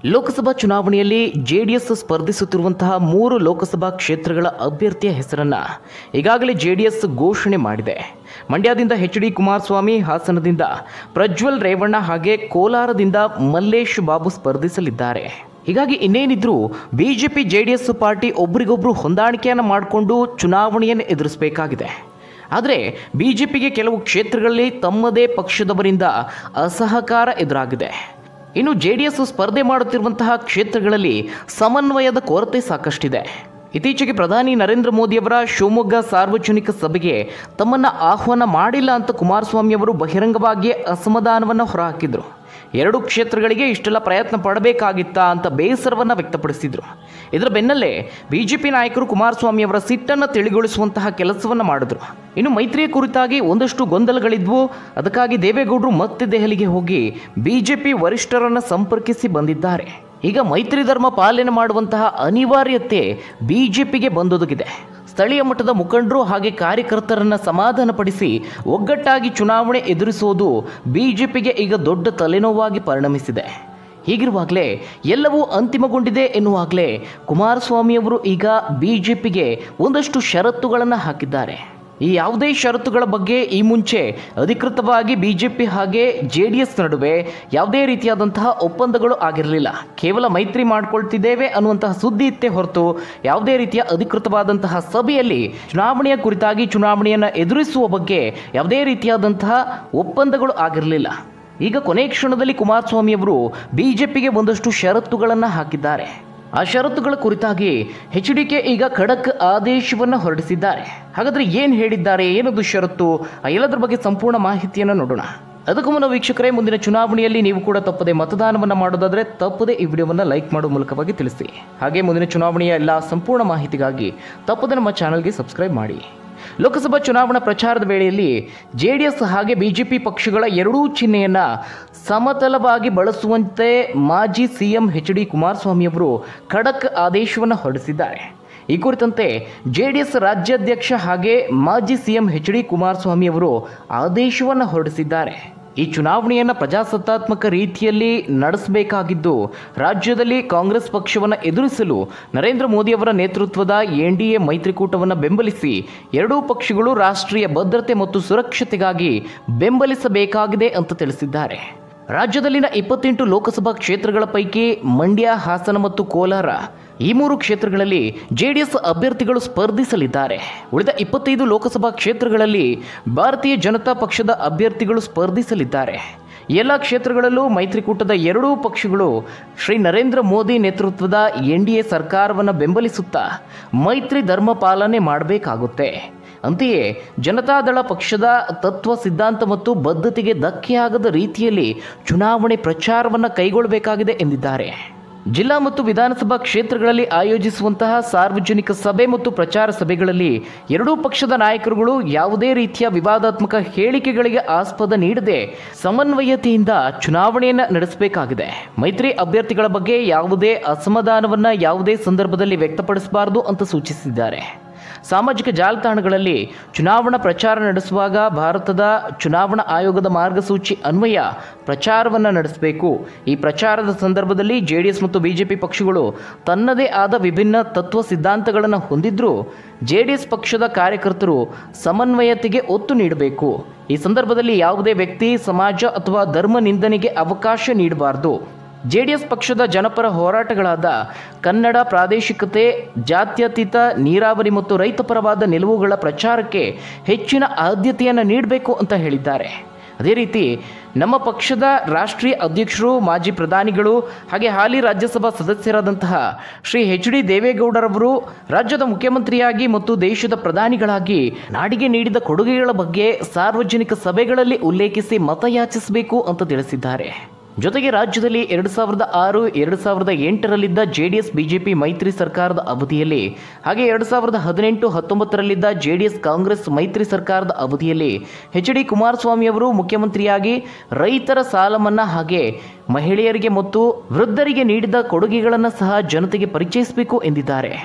ಲೋಕಸಭಾ ಚುನಾವಣೆಯಲ್ಲಿ ಜೆಡಿಎಸ್ ಸ್ಪರ್ಧಿಸುತ್ತಿರುವಂತಹ 3 ಲೋಕಸಭಾ ಕ್ಷೇತ್ರಗಳ ಅಭ್ಯರ್ಥಿಯ ಹೆಸರನ್ನು ಈಗಾಗಲೇ ಜೆಡಿಎಸ್ ಘೋಷಣೆ ಮಾಡಿದೆ. ಮಂಡ್ಯದಿಂದ ಎಚ್.ಡಿ. ಕುಮಾರಸ್ವಾಮಿ, ಹಾಸನದಿಂದ ಪ್ರಜ್ವಲ್ ರೇವಣ್ಣ ಹಾಗೆ ಕೋಲಾರದಿಂದ ಮಲ್ಲೇಶ್ ಬಾಬು ಸ್ಪರ್ಧಿಸಲಿದ್ದಾರೆ. ಹೀಗಾಗಿ ಇನ್ನೇನಿದ್ರೂ ಬಿಜೆಪಿ ಜೆಡಿಎಸ್ ಪಾರ್ಟಿ ಒಬ್ರಿಗೊಬ್ರು ಹೊಂದಾಣಿಕೆಯನ್ನು ಮಾಡಿಕೊಂಡು ಚುನಾವಣೆಯನ್ನು ಎದುರಿಸಬೇಕಾಗಿದೆ. ಆದರೆ ಬಿಜೆಪಿಗೆ ಕೆಲವು ಕ್ಷೇತ್ರಗಳಲ್ಲಿ ತಮ್ಮದೇ ಪಕ್ಷದವರಿಂದ ಅಸಹಕಾರ ಎದುರಾಗಿದೆ. ಇನ್ನು ಜೆಡಿಎಸ್ ಸ್ಪರ್ಧೆ ಮಾಡುತ್ತಿರುವಂತಹ ಕ್ಷೇತ್ರಗಳಲ್ಲಿ ಸಮನ್ವಯದ ಕೊರತೆ ಸಾಕಷ್ಟಿದೆ. ಇತ್ತೀಚೆಗೆ ಪ್ರಧಾನಿ ನರೇಂದ್ರ ಮೋದಿಯವರ ಶಿವಮೊಗ್ಗ ಸಾರ್ವಜನಿಕ ಸಭೆಗೆ ತಮ್ಮನ್ನು ಆಹ್ವಾನ ಮಾಡಿಲ್ಲ ಅಂತ ಕುಮಾರಸ್ವಾಮಿ ಅವರು ಬಹಿರಂಗವಾಗಿ ಅಸಮಾಧಾನವನ್ನು ಹೊರಹಾಕಿದರು. 2 ಕ್ಷೇತ್ರಗಳಿಗೆ ಇಷ್ಟೆಲ್ಲ ಪ್ರಯತ್ನ ಪಡಬೇಕಾಗಿತ್ತಾ ಅಂತ ಬೇಸರವನ್ನು ವ್ಯಕ್ತಪಡಿಸಿದರು. ಇದರ ಬೆನ್ನಲ್ಲೇ ಬಿಜೆಪಿ ನಾಯಕರು ಕುಮಾರಸ್ವಾಮಿ ಅವರ ಸಿಟ್ಟನ್ನು ತಿಳಿಗೊಳಿಸುವಂತಹ ಕೆಲಸವನ್ನು ಮಾಡಿದ್ರು. ಇನ್ನು ಮೈತ್ರಿಯ ಕುರಿತಾಗಿ ಒಂದಷ್ಟು ಗೊಂದಲಗಳಿದ್ವು. ಅದಕ್ಕಾಗಿ ದೇವೇಗೌಡರು ಮತ್ತೆ ದೆಹಲಿಗೆ ಹೋಗಿ ಬಿಜೆಪಿ ವರಿಷ್ಠರನ್ನು ಸಂಪರ್ಕಿಸಿ ಬಂದಿದ್ದಾರೆ. ಈಗ ಮೈತ್ರಿ ಧರ್ಮ ಪಾಲನೆ ಮಾಡುವಂತಹ ಅನಿವಾರ್ಯತೆ ಬಿಜೆಪಿಗೆ ಬಂದೊದಗಿದೆ. ಸ್ಥಳೀಯ ಮಟ್ಟದ ಮುಖಂಡರು ಹಾಗೆ ಕಾರ್ಯಕರ್ತರನ್ನು ಸಮಾಧಾನಪಡಿಸಿ ಒಗ್ಗಟ್ಟಾಗಿ ಚುನಾವಣೆ ಎದುರಿಸುವುದು ಬಿಜೆಪಿಗೆ ಈಗ ದೊಡ್ಡ ತಲೆನೋವಾಗಿ ಪರಿಣಮಿಸಿದೆ. ಹೀಗಿರುವಾಗಲೇ ಎಲ್ಲವೂ ಅಂತಿಮಗೊಂಡಿದೆ ಎನ್ನುವಾಗಲೇ ಕುಮಾರಸ್ವಾಮಿಯವರು ಈಗ ಬಿಜೆಪಿಗೆ ಒಂದಷ್ಟು ಷರತ್ತುಗಳನ್ನು ಹಾಕಿದ್ದಾರೆ. ಈ ಯಾವುದೇ ಷರತ್ತುಗಳ ಬಗ್ಗೆ ಈ ಮುಂಚೆ ಅಧಿಕೃತವಾಗಿ ಬಿಜೆಪಿ ಹಾಗೆ ಜೆಡಿಎಸ್ ನಡುವೆ ಯಾವುದೇ ರೀತಿಯಾದಂತಹ ಒಪ್ಪಂದಗಳು ಆಗಿರಲಿಲ್ಲ. ಕೇವಲ ಮೈತ್ರಿ ಮಾಡಿಕೊಳ್ತಿದ್ದೇವೆ ಅನ್ನುವಂತಹ ಸುದ್ದಿ ಇತ್ತೇ ಹೊರತು ಯಾವುದೇ ರೀತಿಯ ಅಧಿಕೃತವಾದಂತಹ ಸಭೆಯಲ್ಲಿ ಚುನಾವಣೆಯ ಕುರಿತಾಗಿ ಚುನಾವಣೆಯನ್ನು ಎದುರಿಸುವ ಬಗ್ಗೆ ಯಾವುದೇ ರೀತಿಯಾದಂತಹ ಒಪ್ಪಂದಗಳು ಆಗಿರಲಿಲ್ಲ. ಈಗ ಕೊನೆ ಕ್ಷಣದಲ್ಲಿ ಕುಮಾರಸ್ವಾಮಿ ಅವರು ಬಿಜೆಪಿಗೆ ಒಂದಷ್ಟು ಷರತ್ತುಗಳನ್ನು ಹಾಕಿದ್ದಾರೆ. ಆ ಷರತ್ತುಗಳ ಕುರಿತಾಗಿ ಎಚ್.ಡಿ.ಕೆ ಈಗ ಖಡಕ್ ಆದೇಶವನ್ನು ಹೊರಡಿಸಿದ್ದಾರೆ. ಹಾಗಾದರೆ ಏನು ಹೇಳಿದ್ದಾರೆ, ಏನದು ಷರತ್ತು, ಎಲ್ಲದರ ಬಗ್ಗೆ ಸಂಪೂರ್ಣ ಮಾಹಿತಿಯನ್ನು ನೋಡೋಣ. ಅದಕ್ಕೂ ಮುನ್ನ ವೀಕ್ಷಕರೇ, ಮುಂದಿನ ಚುನಾವಣೆಯಲ್ಲಿ ನೀವು ಕೂಡ ತಪ್ಪದೆ ಮತದಾನವನ್ನು ಮಾಡೋದಾದರೆ ತಪ್ಪದೆ ಈ ವಿಡಿಯೋವನ್ನು ಲೈಕ್ ಮಾಡುವ ಮೂಲಕವಾಗಿ ತಿಳಿಸಿ. ಹಾಗೆ ಮುಂದಿನ ಚುನಾವಣೆಯ ಎಲ್ಲ ಸಂಪೂರ್ಣ ಮಾಹಿತಿಗಾಗಿ ತಪ್ಪದೆ ನಮ್ಮ ಚಾನಲ್ಗೆ ಸಬ್ಸ್ಕ್ರೈಬ್ ಮಾಡಿ. ಲೋಕಸಭಾ ಚುನಾವಣಾ ಪ್ರಚಾರದ ವೇಳೆಯಲ್ಲಿ ಜೆಡಿಎಸ್ ಹಾಗೆ ಬಿಜೆಪಿ ಪಕ್ಷಗಳ ಎರಡೂ ಚಿಹ್ನೆಯನ್ನು ಸಮತಲವಾಗಿ ಬಳಸುವಂತೆ ಮಾಜಿ ಸಿಎಂ ಎಚ್.ಡಿ. ಕುಮಾರಸ್ವಾಮಿ ಅವರು ಖಡಕ್ ಆದೇಶವನ್ನು ಹೊರಡಿಸಿದ್ದಾರೆ. ಈ ಕುರಿತಂತೆ ಜೆಡಿಎಸ್ ರಾಜ್ಯಾಧ್ಯಕ್ಷ ಹಾಗೆ ಮಾಜಿ ಸಿಎಂ ಎಚ್.ಡಿ. ಕುಮಾರಸ್ವಾಮಿ ಅವರು ಆದೇಶವನ್ನು ಹೊರಡಿಸಿದ್ದಾರೆ. ಈ ಚುನಾವಣೆಯನ್ನು ಪ್ರಜಾಸತ್ತಾತ್ಮಕ ರೀತಿಯಲ್ಲಿ ನಡೆಸಬೇಕಾಗಿದ್ದು, ರಾಜ್ಯದಲ್ಲಿ ಕಾಂಗ್ರೆಸ್ ಪಕ್ಷವನ್ನು ಎದುರಿಸಲು ನರೇಂದ್ರ ಮೋದಿಯವರ ನೇತೃತ್ವದ ಎನ್ಡಿಎ ಮೈತ್ರಿಕೂಟವನ್ನು ಬೆಂಬಲಿಸಿ ಎರಡೂ ಪಕ್ಷಗಳು ರಾಷ್ಟ್ರೀಯ ಭದ್ರತೆ ಮತ್ತು ಸುರಕ್ಷತೆಗಾಗಿ ಬೆಂಬಲಿಸಬೇಕಾಗಿದೆ ಅಂತ ತಿಳಿಸಿದ್ದಾರೆ. ರಾಜ್ಯದಲ್ಲಿನ 28 ಲೋಕಸಭಾ ಕ್ಷೇತ್ರಗಳ ಪೈಕಿ ಮಂಡ್ಯ, ಹಾಸನ ಮತ್ತು ಕೋಲಾರ ಈ 3 ಕ್ಷೇತ್ರಗಳಲ್ಲಿ ಜೆಡಿಎಸ್ ಅಭ್ಯರ್ಥಿಗಳು ಸ್ಪರ್ಧಿಸಲಿದ್ದಾರೆ. ಉಳಿದ 25 ಲೋಕಸಭಾ ಕ್ಷೇತ್ರಗಳಲ್ಲಿ ಭಾರತೀಯ ಜನತಾ ಪಕ್ಷದ ಅಭ್ಯರ್ಥಿಗಳು ಸ್ಪರ್ಧಿಸಲಿದ್ದಾರೆ. ಎಲ್ಲ ಕ್ಷೇತ್ರಗಳಲ್ಲೂ ಮೈತ್ರಿಕೂಟದ ಎರಡೂ ಪಕ್ಷಗಳು ಶ್ರೀ ನರೇಂದ್ರ ಮೋದಿ ನೇತೃತ್ವದ ಎನ್ಡಿಎ ಸರ್ಕಾರವನ್ನು ಬೆಂಬಲಿಸುತ್ತಾ ಮೈತ್ರಿ ಧರ್ಮ ಪಾಲನೆ ಮಾಡಬೇಕಾಗುತ್ತೆ. ಅಂತೆಯೇ ಜನತಾದಳ ಪಕ್ಷದ ತತ್ವ ಸಿದ್ಧಾಂತ ಮತ್ತು ಬದ್ಧತೆಗೆ ಧಕ್ಕೆಯಾಗದ ರೀತಿಯಲ್ಲಿ ಚುನಾವಣೆ ಪ್ರಚಾರವನ್ನು ಕೈಗೊಳ್ಳಬೇಕಾಗಿದೆ ಎಂದಿದ್ದಾರೆ. ಜಿಲ್ಲಾ ಮತ್ತು ವಿಧಾನಸಭಾ ಕ್ಷೇತ್ರಗಳಲ್ಲಿ ಆಯೋಜಿಸುವಂತಹ ಸಾರ್ವಜನಿಕ ಸಭೆ ಮತ್ತು ಪ್ರಚಾರ ಸಭೆಗಳಲ್ಲಿ ಎರಡೂ ಪಕ್ಷದ ನಾಯಕರುಗಳು ಯಾವುದೇ ರೀತಿಯ ವಿವಾದಾತ್ಮಕ ಹೇಳಿಕೆಗಳಿಗೆ ಆಸ್ಪದ ನೀಡದೆ ಸಮನ್ವಯತೆಯಿಂದ ಚುನಾವಣೆಯನ್ನು ನಡೆಸಬೇಕಾಗಿದೆ. ಮೈತ್ರಿ ಅಭ್ಯರ್ಥಿಗಳ ಬಗ್ಗೆ ಯಾವುದೇ ಅಸಮಾಧಾನವನ್ನು ಯಾವುದೇ ಸಂದರ್ಭದಲ್ಲಿ ವ್ಯಕ್ತಪಡಿಸಬಾರದು ಅಂತ ಸೂಚಿಸಿದ್ದಾರೆ. ಸಾಮಾಜಿಕ ಜಾಲತಾಣಗಳಲ್ಲಿ ಚುನಾವಣಾ ಪ್ರಚಾರ ನಡೆಸುವಾಗ ಭಾರತದ ಚುನಾವಣಾ ಆಯೋಗದ ಮಾರ್ಗಸೂಚಿ ಅನ್ವಯ ಪ್ರಚಾರವನ್ನು ನಡೆಸಬೇಕು. ಈ ಪ್ರಚಾರದ ಸಂದರ್ಭದಲ್ಲಿ ಜೆಡಿಎಸ್ ಮತ್ತು ಬಿಜೆಪಿ ಪಕ್ಷಗಳು ತನ್ನದೇ ಆದ ವಿಭಿನ್ನ ತತ್ವ ಸಿದ್ಧಾಂತಗಳನ್ನು ಹೊಂದಿದ್ರೂ ಜೆಡಿಎಸ್ ಪಕ್ಷದ ಕಾರ್ಯಕರ್ತರು ಸಮನ್ವಯತೆಗೆ ಒತ್ತು ನೀಡಬೇಕು. ಈ ಸಂದರ್ಭದಲ್ಲಿ ಯಾವುದೇ ವ್ಯಕ್ತಿ, ಸಮಾಜ ಅಥವಾ ಧರ್ಮ ನಿಂದನೆಗೆ ಅವಕಾಶ ನೀಡಬಾರದು. ಜೆಡಿಎಸ್ ಪಕ್ಷದ ಜನಪರ ಹೋರಾಟಗಳಾದ ಕನ್ನಡ, ಪ್ರಾದೇಶಿಕತೆ, ಜಾತ್ಯತೀತ, ನೀರಾವರಿ ಮತ್ತು ರೈತಪರವಾದ ನಿಲುವುಗಳ ಪ್ರಚಾರಕ್ಕೆ ಹೆಚ್ಚಿನ ಆದ್ಯತೆಯನ್ನು ನೀಡಬೇಕು ಅಂತ ಹೇಳಿದ್ದಾರೆ. ಅದೇ ರೀತಿ ನಮ್ಮ ಪಕ್ಷದ ರಾಷ್ಟ್ರೀಯ ಅಧ್ಯಕ್ಷರು, ಮಾಜಿ ಪ್ರಧಾನಿಗಳು ಹಾಗೆ ಹಾಲಿ ರಾಜ್ಯಸಭಾ ಸದಸ್ಯರಾದಂತಹ ಶ್ರೀ ಎಚ್.ಡಿ. ದೇವೇಗೌಡರವರು ರಾಜ್ಯದ ಮುಖ್ಯಮಂತ್ರಿಯಾಗಿ ಮತ್ತು ದೇಶದ ಪ್ರಧಾನಿಗಳಾಗಿ ನಾಡಿಗೆ ನೀಡಿದ ಕೊಡುಗೆಗಳ ಬಗ್ಗೆ ಸಾರ್ವಜನಿಕ ಸಭೆಗಳಲ್ಲಿ ಉಲ್ಲೇಖಿಸಿ ಮತಯಾಚಿಸಬೇಕು ಅಂತ ತಿಳಿಸಿದ್ದಾರೆ. ಜೊತೆಗೆ ರಾಜ್ಯದಲ್ಲಿ 2006, 2008ರಲ್ಲಿದ್ದ ಜೆಡಿಎಸ್ ಬಿಜೆಪಿ ಮೈತ್ರಿ ಸರ್ಕಾರದ ಅವಧಿಯಲ್ಲಿ ಹಾಗೆ 2018-19ರಲ್ಲಿದ್ದ ಜೆಡಿಎಸ್ ಕಾಂಗ್ರೆಸ್ ಮೈತ್ರಿ ಸರ್ಕಾರದ ಅವಧಿಯಲ್ಲಿ ಎಚ್.ಡಿ. ಕುಮಾರಸ್ವಾಮಿ ಅವರು ಮುಖ್ಯಮಂತ್ರಿಯಾಗಿ ರೈತರ ಸಾಲ ಮನ್ನಾ ಹಾಗೆ ಮಹಿಳೆಯರಿಗೆ ಮತ್ತು ವೃದ್ಧರಿಗೆ ನೀಡಿದ ಕೊಡುಗೆಗಳನ್ನು ಸಹ ಜನತೆಗೆ ಪರಿಚಯಿಸಬೇಕು ಎಂದಿದ್ದಾರೆ.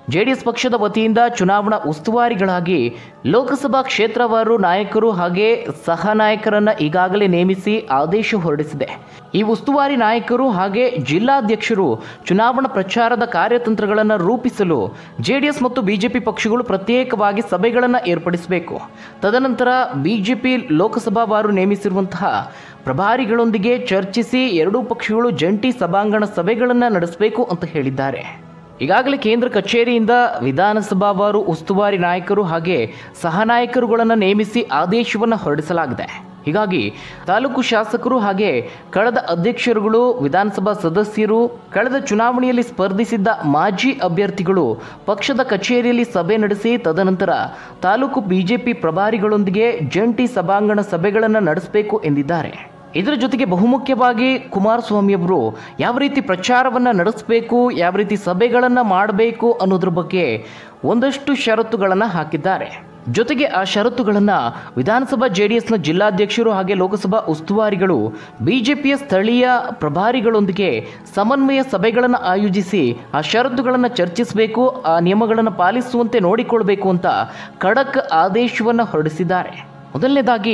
ಜೆಡಿಎಸ್ ಪಕ್ಷದ ವತಿಯಿಂದ ಚುನಾವಣಾ ಉಸ್ತುವಾರಿಗಳಾಗಿ ಲೋಕಸಭಾ ಕ್ಷೇತ್ರವಾರು ನಾಯಕರು ಹಾಗೆ ಸಹ ನಾಯಕರನ್ನು ಈಗಾಗಲೇ ನೇಮಿಸಿ ಆದೇಶ ಹೊರಡಿಸಿದೆ. ಈ ಉಸ್ತುವಾರಿ ನಾಯಕರು ಹಾಗೆ ಜಿಲ್ಲಾಧ್ಯಕ್ಷರು ಚುನಾವಣಾ ಪ್ರಚಾರದ ಕಾರ್ಯತಂತ್ರಗಳನ್ನು ರೂಪಿಸಲು ಜೆಡಿಎಸ್ ಮತ್ತು ಬಿಜೆಪಿ ಪಕ್ಷಗಳು ಪ್ರತ್ಯೇಕವಾಗಿ ಸಭೆಗಳನ್ನು ಏರ್ಪಡಿಸಬೇಕು. ತದನಂತರ ಬಿಜೆಪಿ ಲೋಕಸಭಾವಾರು ನೇಮಿಸಿರುವಂತಹ ಪ್ರಭಾರಿಗಳೊಂದಿಗೆ ಚರ್ಚಿಸಿ ಎರಡೂ ಪಕ್ಷಗಳು ಜಂಟಿ ಸಭಾಂಗಣ ಸಭೆಗಳನ್ನು ನಡೆಸಬೇಕು ಅಂತ ಹೇಳಿದ್ದಾರೆ. ಈಗಾಗಲೇ ಕೇಂದ್ರ ಕಚೇರಿಯಿಂದ ವಿಧಾನಸಭಾವಾರು ಉಸ್ತುವಾರಿ ನಾಯಕರು ಹಾಗೆ ಸಹ ನಾಯಕರುಗಳನ್ನು ನೇಮಿಸಿ ಆದೇಶವನ್ನು ಹೊರಡಿಸಲಾಗಿದೆ. ಹೀಗಾಗಿ ತಾಲೂಕು ಶಾಸಕರು ಹಾಗೆ ಕಳೆದ ಅಧ್ಯಕ್ಷರುಗಳು, ವಿಧಾನಸಭಾ ಸದಸ್ಯರು, ಕಳೆದ ಚುನಾವಣೆಯಲ್ಲಿ ಸ್ಪರ್ಧಿಸಿದ್ದ ಮಾಜಿ ಅಭ್ಯರ್ಥಿಗಳು ಪಕ್ಷದ ಕಚೇರಿಯಲ್ಲಿ ಸಭೆ ನಡೆಸಿ ತದನಂತರ ತಾಲೂಕು ಬಿಜೆಪಿ ಪ್ರಭಾರಿಗಳೊಂದಿಗೆ ಜಂಟಿ ಸಭಾಂಗಣ ಸಭೆಗಳನ್ನು ನಡೆಸಬೇಕು ಎಂದಿದ್ದಾರೆ. ಇದರ ಜೊತೆಗೆ ಬಹುಮುಖ್ಯವಾಗಿ ಕುಮಾರಸ್ವಾಮಿ ಅವರು ಯಾವ ರೀತಿ ಪ್ರಚಾರವನ್ನು ನಡೆಸಬೇಕು, ಯಾವ ರೀತಿ ಸಭೆಗಳನ್ನು ಮಾಡಬೇಕು ಅನ್ನೋದ್ರ ಬಗ್ಗೆ ಒಂದಷ್ಟು ಷರತ್ತುಗಳನ್ನು ಹಾಕಿದ್ದಾರೆ. ಜೊತೆಗೆ ಆ ಷರತ್ತುಗಳನ್ನು ವಿಧಾನಸಭಾ ಜೆಡಿಎಸ್ನ ಜಿಲ್ಲಾಧ್ಯಕ್ಷರು ಹಾಗೆ ಲೋಕಸಭಾ ಉಸ್ತುವಾರಿಗಳು ಬಿಜೆಪಿಯ ಸ್ಥಳೀಯ ಪ್ರಭಾರಿಗಳೊಂದಿಗೆ ಸಮನ್ವಯ ಸಭೆಗಳನ್ನು ಆಯೋಜಿಸಿ ಆ ಷರತ್ತುಗಳನ್ನು ಚರ್ಚಿಸಬೇಕು, ಆ ನಿಯಮಗಳನ್ನು ಪಾಲಿಸುವಂತೆ ನೋಡಿಕೊಳ್ಬೇಕು ಅಂತ ಖಡಕ್ ಆದೇಶವನ್ನು ಹೊರಡಿಸಿದ್ದಾರೆ. ಮೊದಲನೇದಾಗಿ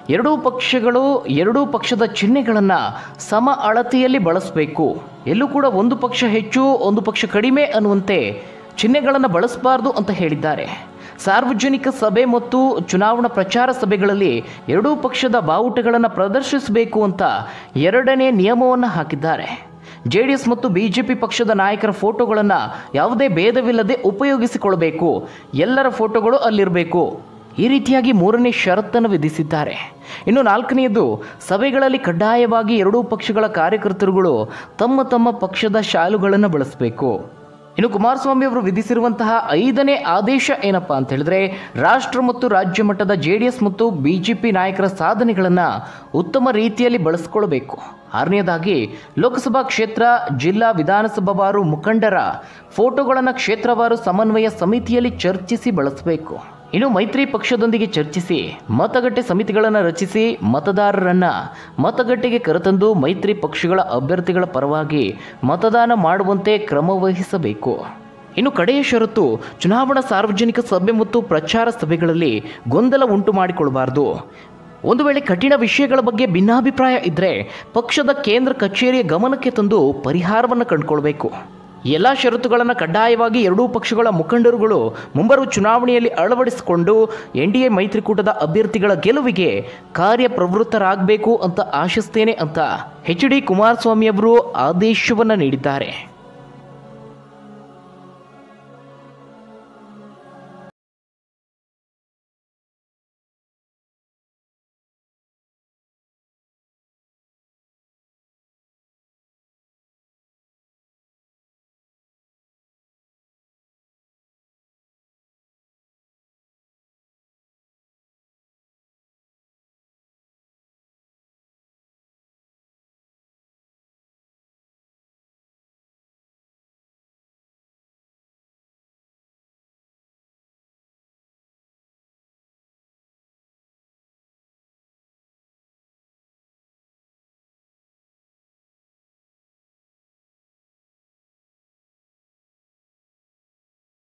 ಎರಡೂ ಪಕ್ಷದ ಚಿಹ್ನೆಗಳನ್ನು ಸಮ ಅಳತೆಯಲ್ಲಿ ಬಳಸಬೇಕು. ಎಲ್ಲೂ ಕೂಡ ಒಂದು ಪಕ್ಷ ಹೆಚ್ಚು ಒಂದು ಪಕ್ಷ ಕಡಿಮೆ ಅನ್ನುವಂತೆ ಚಿಹ್ನೆಗಳನ್ನು ಬಳಸಬಾರ್ದು ಅಂತ ಹೇಳಿದ್ದಾರೆ. ಸಾರ್ವಜನಿಕ ಸಭೆ ಮತ್ತು ಚುನಾವಣಾ ಪ್ರಚಾರ ಸಭೆಗಳಲ್ಲಿ ಎರಡೂ ಪಕ್ಷದ ಬಾವುಟಗಳನ್ನು ಪ್ರದರ್ಶಿಸಬೇಕು ಅಂತ ಎರಡನೇ ನಿಯಮವನ್ನು ಹಾಕಿದ್ದಾರೆ. ಜೆಡಿಎಸ್ ಮತ್ತು ಬಿಜೆಪಿ ಪಕ್ಷದ ನಾಯಕರ ಫೋಟೋಗಳನ್ನು ಯಾವುದೇ ಭೇದವಿಲ್ಲದೆ ಉಪಯೋಗಿಸಿಕೊಳ್ಳಬೇಕು, ಎಲ್ಲರ ಫೋಟೋಗಳು ಅಲ್ಲಿರಬೇಕು. ಈ ರೀತಿಯಾಗಿ ಮೂರನೇ ಷರತ್ತನ್ನು ವಿಧಿಸಿದ್ದಾರೆ. ಇನ್ನು ನಾಲ್ಕನೆಯದು, ಸಭೆಗಳಲ್ಲಿ ಕಡ್ಡಾಯವಾಗಿ ಎರಡೂ ಪಕ್ಷಗಳ ಕಾರ್ಯಕರ್ತರುಗಳು ತಮ್ಮ ತಮ್ಮ ಪಕ್ಷದ ಶಾಲುಗಳನ್ನು ಬಳಸಬೇಕು. ಇನ್ನು ಕುಮಾರಸ್ವಾಮಿ ಅವರು ವಿಧಿಸಿರುವಂತಹ 5ನೇ ಆದೇಶ ಏನಪ್ಪಾ ಅಂತ ಹೇಳಿದ್ರೆ, ರಾಷ್ಟ್ರ ಮತ್ತು ರಾಜ್ಯ ಮಟ್ಟದ ಜೆಡಿಎಸ್ ಮತ್ತು ಬಿಜೆಪಿ ನಾಯಕರ ಸಾಧನೆಗಳನ್ನು ಉತ್ತಮ ರೀತಿಯಲ್ಲಿ ಬಳಸಿಕೊಳ್ಳಬೇಕು. 6ನೇದಾಗಿ, ಲೋಕಸಭಾ ಕ್ಷೇತ್ರ, ಜಿಲ್ಲಾ, ವಿಧಾನಸಭಾವಾರು ಮುಖಂಡರ ಫೋಟೋಗಳನ್ನು ಕ್ಷೇತ್ರವಾರು ಸಮನ್ವಯ ಸಮಿತಿಯಲ್ಲಿ ಚರ್ಚಿಸಿ ಬಳಸಬೇಕು. ಇನ್ನು ಮೈತ್ರಿ ಪಕ್ಷದೊಂದಿಗೆ ಚರ್ಚಿಸಿ ಮತಗಟ್ಟೆ ಸಮಿತಿಗಳನ್ನು ರಚಿಸಿ ಮತದಾರರನ್ನು ಮತಗಟ್ಟೆಗೆ ಕರೆತಂದು ಮೈತ್ರಿ ಪಕ್ಷಗಳ ಅಭ್ಯರ್ಥಿಗಳ ಪರವಾಗಿ ಮತದಾನ ಮಾಡುವಂತೆ ಕ್ರಮ ವಹಿಸಬೇಕು. ಇನ್ನು ಕಡೆಯ ಷರತ್ತು, ಚುನಾವಣಾ ಸಾರ್ವಜನಿಕ ಸಭೆ ಮತ್ತು ಪ್ರಚಾರ ಸಭೆಗಳಲ್ಲಿ ಗೊಂದಲ ಉಂಟು ಮಾಡಿಕೊಳ್ಳಬಾರದು. ಒಂದು ವೇಳೆ ಕಠಿಣ ವಿಷಯಗಳ ಬಗ್ಗೆ ಭಿನ್ನಾಭಿಪ್ರಾಯ ಇದ್ದರೆ ಪಕ್ಷದ ಕೇಂದ್ರ ಕಚೇರಿಯ ಗಮನಕ್ಕೆ ತಂದು ಪರಿಹಾರವನ್ನು ಕಂಡುಕೊಳ್ಬೇಕು. ಎಲ್ಲ ಷರತ್ತುಗಳನ್ನು ಕಡ್ಡಾಯವಾಗಿ ಎರಡೂ ಪಕ್ಷಗಳ ಮುಖಂಡರುಗಳು ಮುಂಬರುವ ಚುನಾವಣೆಯಲ್ಲಿ ಅಳವಡಿಸಿಕೊಂಡು ಎನ್ಡಿಎ ಮೈತ್ರಿಕೂಟದ ಅಭ್ಯರ್ಥಿಗಳ ಗೆಲುವಿಗೆ ಕಾರ್ಯಪ್ರವೃತ್ತರಾಗಬೇಕು ಅಂತ ಆಶಿಸ್ತೇನೆ ಅಂತ ಎಚ್ ಡಿ ಕುಮಾರಸ್ವಾಮಿ ಅವರು ಆದೇಶವನ್ನು ನೀಡಿದ್ದಾರೆ.